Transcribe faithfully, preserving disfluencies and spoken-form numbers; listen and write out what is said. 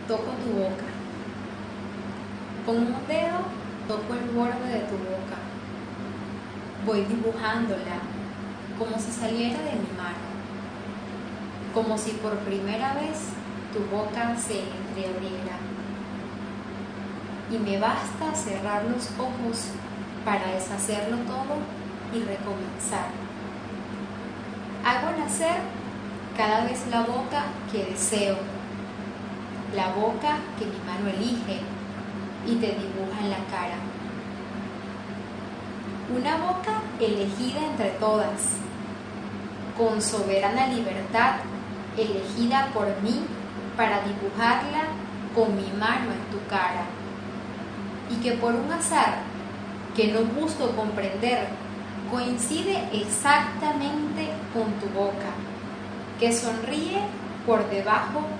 Toco tu boca. Con un dedo toco el borde de tu boca. Voy dibujándola como si saliera de mi mano, como si por primera vez tu boca se entreabriera. Y me basta cerrar los ojos para deshacerlo todo y recomenzar. Hago nacer cada vez la boca que deseo, la boca que mi mano elige y te dibuja en la cara. Una boca elegida entre todas, con soberana libertad, elegida por mí para dibujarla con mi mano en tu cara. Y que por un azar que no busco comprender, coincide exactamente con tu boca, que sonríe por debajo